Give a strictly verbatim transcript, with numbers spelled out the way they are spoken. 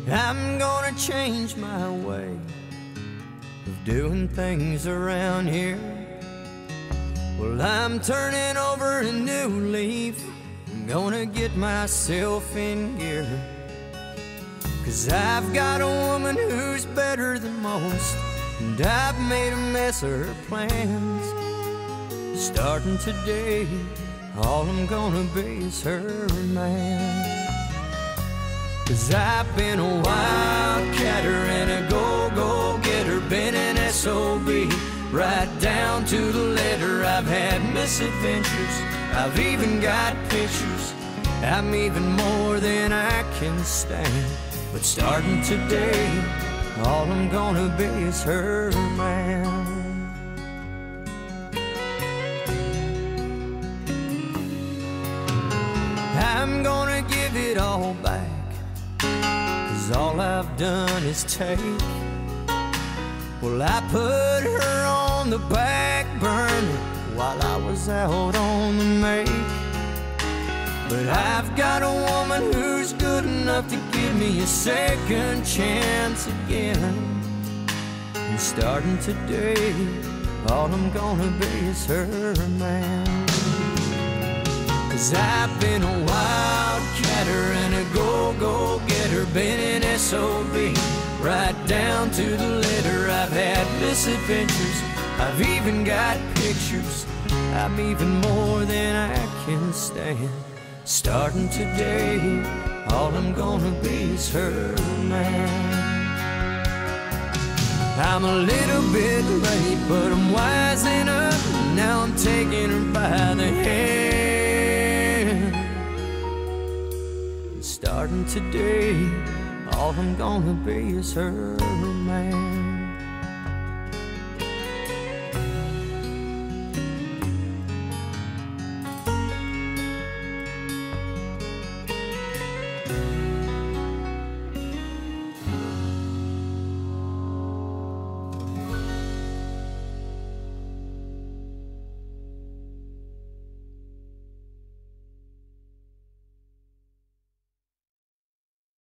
I'm gonna change my way of doing things around here. Well, I'm turning over a new leaf. I'm gonna get myself in gear, 'cause I've got a woman who's better than most, and I've made a mess of her plans. Starting today, all I'm gonna be is her man. 'Cause I've been a wildcatter and a go-go-getter, been an S O B right down to the letter. I've had misadventures, I've even got pictures. I'm even more than I can stand. But starting today, all I'm gonna be is her man. I'm gonna give it all back, 'cause all I've done is take. Well, I put her on the back burner while I was out on the make. But I've got a woman who's good enough to give me a second chance again. And starting today, all I'm gonna be is her man. 'Cause I've been a wildcatter and a go-go-getter, been an S O B right down to the letter. I've had misadventures, I've even got pictures. I'm even more than I can stand. Starting today, all I'm gonna be is her man. I'm a little bit late, but I'm wising up. Now I'm taking her by the hand. Starting today, all I'm gonna be is her man.